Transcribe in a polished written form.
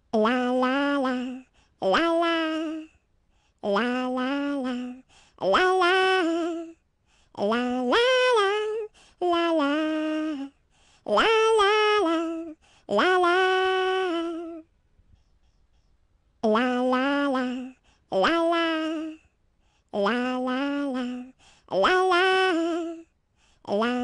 La la la, la la, la la la, la la, la la la, la la, la la la, la la, la la la, la la, la la la, la la, la